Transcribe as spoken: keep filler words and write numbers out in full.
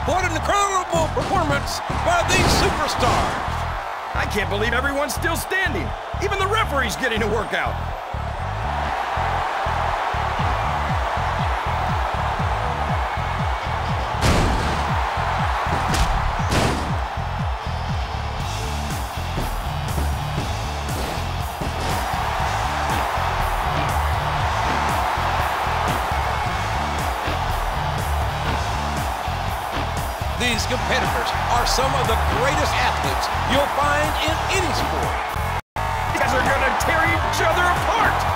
What an incredible performance by these superstars. I can't believe everyone's still standing. Even the referee's getting a workout. These competitors are some of the greatest athletes you'll find in any sport. You guys are gonna tear each other apart.